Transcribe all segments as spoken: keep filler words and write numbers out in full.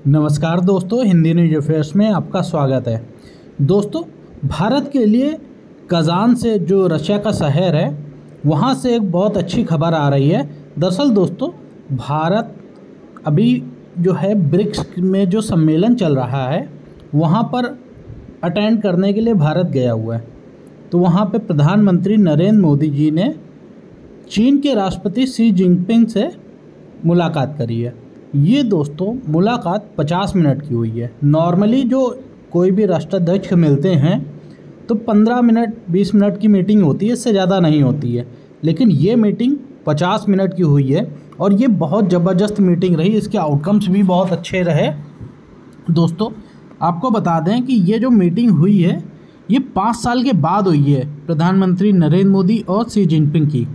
नमस्कार दोस्तों, Hindi news affairs में आपका स्वागत है। दोस्तों, भारत के लिए कजान से जो रशिया का शहर है वहाँ से एक बहुत अच्छी खबर आ रही है। दरअसल दोस्तों, भारत अभी जो है ब्रिक्स में जो सम्मेलन चल रहा है वहाँ पर अटेंड करने के लिए भारत गया हुआ है। तो वहाँ पे प्रधानमंत्री नरेंद्र मोदी जी ने चीन के राष्ट्रपति शी जिनपिंग से मुलाकात करी है। ये दोस्तों मुलाकात पचास मिनट की हुई है। नॉर्मली जो कोई भी राष्ट्राध्यक्ष मिलते हैं तो पंद्रह मिनट बीस मिनट की मीटिंग होती है, इससे ज़्यादा नहीं होती है। लेकिन ये मीटिंग पचास मिनट की हुई है और ये बहुत ज़बरदस्त मीटिंग रही। इसके आउटकम्स भी बहुत अच्छे रहे। दोस्तों, आपको बता दें कि ये जो मीटिंग हुई है ये पाँच साल के बाद हुई है प्रधानमंत्री नरेंद्र मोदी और शी जिनपिंग की।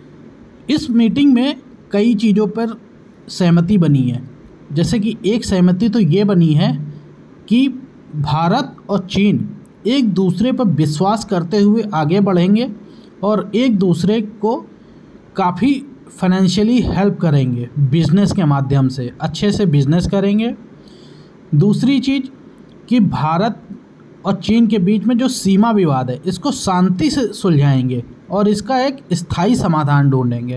इस मीटिंग में कई चीज़ों पर सहमति बनी है। जैसे कि एक सहमति तो ये बनी है कि भारत और चीन एक दूसरे पर विश्वास करते हुए आगे बढ़ेंगे और एक दूसरे को काफ़ी फाइनेंशियली हेल्प करेंगे, बिज़नेस के माध्यम से अच्छे से बिज़नेस करेंगे। दूसरी चीज़ कि भारत और चीन के बीच में जो सीमा विवाद है इसको शांति से सुलझाएंगे और इसका एक स्थायी समाधान ढूंढेंगे।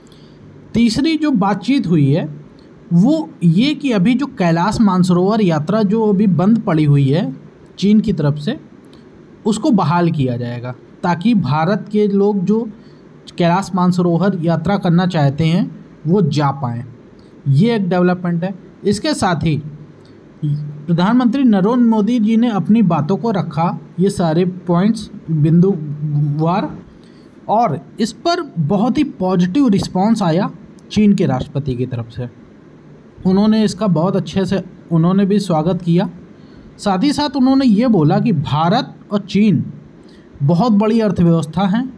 तीसरी जो बातचीत हुई है वो ये कि अभी जो कैलाश मानसरोवर यात्रा जो अभी बंद पड़ी हुई है चीन की तरफ से, उसको बहाल किया जाएगा ताकि भारत के लोग जो कैलाश मानसरोवर यात्रा करना चाहते हैं वो जा पाएँ। ये एक डेवलपमेंट है। इसके साथ ही प्रधानमंत्री नरेंद्र मोदी जी ने अपनी बातों को रखा, ये सारे पॉइंट्स बिंदुवार, और इस पर बहुत ही पॉजिटिव रिस्पांस आया चीन के राष्ट्रपति की तरफ से। उन्होंने इसका बहुत अच्छे से उन्होंने भी स्वागत किया। साथ ही साथ उन्होंने ये बोला कि भारत और चीन बहुत बड़ी अर्थव्यवस्था हैं,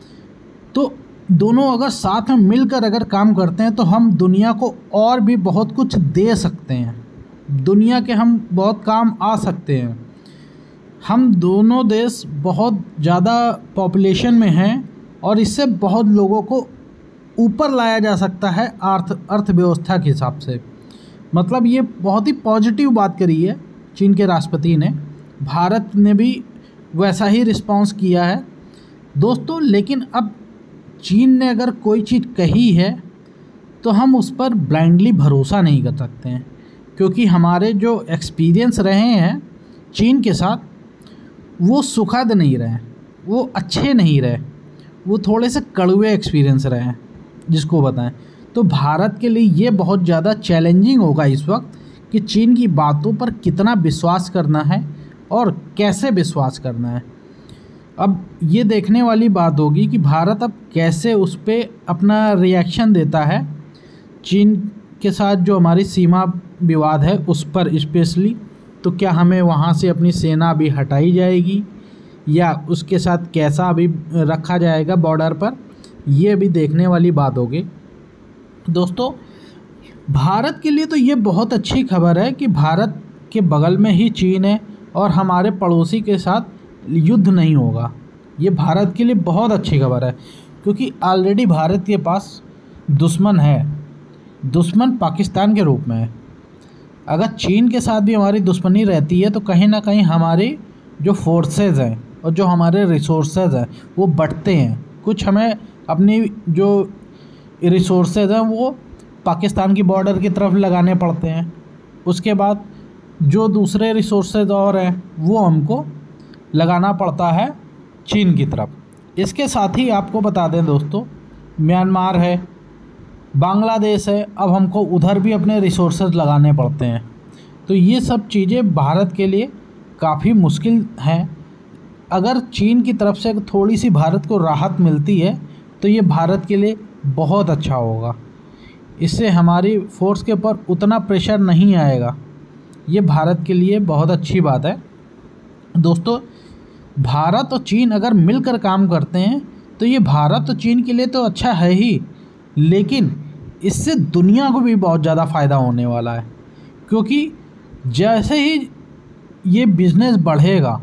तो दोनों अगर साथ में मिलकर अगर काम करते हैं तो हम दुनिया को और भी बहुत कुछ दे सकते हैं, दुनिया के हम बहुत काम आ सकते हैं। हम दोनों देश बहुत ज़्यादा पॉपुलेशन में हैं और इससे बहुत लोगों को ऊपर लाया जा सकता है अर्थ अर्थव्यवस्था के हिसाब से। मतलब ये बहुत ही पॉजिटिव बात करी है चीन के राष्ट्रपति ने। भारत ने भी वैसा ही रिस्पांस किया है दोस्तों। लेकिन अब चीन ने अगर कोई चीज़ कही है तो हम उस पर ब्लाइंडली भरोसा नहीं कर सकते हैं, क्योंकि हमारे जो एक्सपीरियंस रहे हैं चीन के साथ वो सुखद नहीं रहे, वो अच्छे नहीं रहे, वो थोड़े से कड़वे एक्सपीरियंस रहे हैं जिसको बताएं। तो भारत के लिए ये बहुत ज़्यादा चैलेंजिंग होगा इस वक्त कि चीन की बातों पर कितना विश्वास करना है और कैसे विश्वास करना है। अब ये देखने वाली बात होगी कि भारत अब कैसे उस पर अपना रिएक्शन देता है। चीन के साथ जो हमारी सीमा विवाद है उस पर स्पेशली, तो क्या हमें वहाँ से अपनी सेना अभी हटाई जाएगी या उसके साथ कैसा अभी रखा जाएगा बॉर्डर पर, ये भी देखने वाली बात होगी। दोस्तों, भारत के लिए तो ये बहुत अच्छी खबर है कि भारत के बगल में ही चीन है और हमारे पड़ोसी के साथ युद्ध नहीं होगा। ये भारत के लिए बहुत अच्छी खबर है, क्योंकि ऑलरेडी भारत के पास दुश्मन है, दुश्मन पाकिस्तान के रूप में है। अगर चीन के साथ भी हमारी दुश्मनी रहती है तो कहीं ना कहीं हमारी जो फोर्सेस हैं और जो हमारे रिसोर्सेज हैं वो बढ़ते हैं। कुछ हमें अपनी जो रिसोर्सेज हैं वो पाकिस्तान की बॉर्डर की तरफ लगाने पड़ते हैं, उसके बाद जो दूसरे रिसोर्सेज और हैं वो हमको लगाना पड़ता है चीन की तरफ। इसके साथ ही आपको बता दें दोस्तों, म्यांमार है, बांग्लादेश है, अब हमको उधर भी अपने रिसोर्सेज लगाने पड़ते हैं। तो ये सब चीज़ें भारत के लिए काफ़ी मुश्किल हैं। अगर चीन की तरफ से थोड़ी सी भारत को राहत मिलती है तो ये भारत के लिए बहुत अच्छा होगा। इससे हमारी फोर्स के ऊपर उतना प्रेशर नहीं आएगा। ये भारत के लिए बहुत अच्छी बात है। दोस्तों, भारत और चीन अगर मिलकर काम करते हैं तो ये भारत और चीन के लिए तो अच्छा है ही, लेकिन इससे दुनिया को भी बहुत ज़्यादा फ़ायदा होने वाला है। क्योंकि जैसे ही ये बिज़नेस बढ़ेगा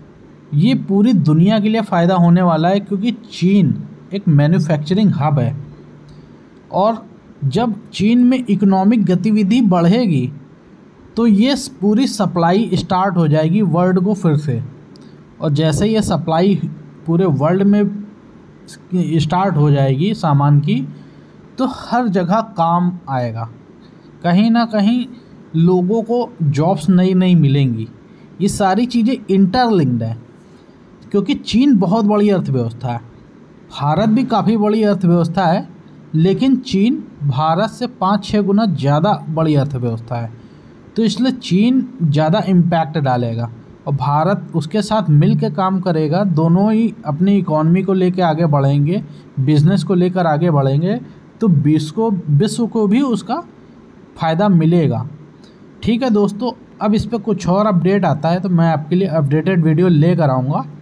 ये पूरी दुनिया के लिए फ़ायदा होने वाला है, क्योंकि चीन एक मैन्युफैक्चरिंग हब है और जब चीन में इकोनॉमिक गतिविधि बढ़ेगी तो ये पूरी सप्लाई स्टार्ट हो जाएगी वर्ल्ड को फिर से। और जैसे ये सप्लाई पूरे वर्ल्ड में स्टार्ट हो जाएगी सामान की, तो हर जगह काम आएगा, कहीं ना कहीं लोगों को जॉब्स नई नई मिलेंगी। ये सारी चीज़ें इंटरलिंक्ड है, क्योंकि चीन बहुत बड़ी अर्थव्यवस्था है, भारत भी काफ़ी बड़ी अर्थव्यवस्था है, लेकिन चीन भारत से पाँच छः गुना ज़्यादा बड़ी अर्थव्यवस्था है। तो इसलिए चीन ज़्यादा इम्पैक्ट डालेगा और भारत उसके साथ मिल के काम करेगा। दोनों ही अपनी इकॉनमी को लेकर आगे बढ़ेंगे, बिज़नेस को लेकर आगे बढ़ेंगे, तो विश्व को विश्व को भी उसका फ़ायदा मिलेगा। ठीक है दोस्तों, अब इस पर कुछ और अपडेट आता है तो मैं आपके लिए अपडेटेड वीडियो लेकर आऊँगा।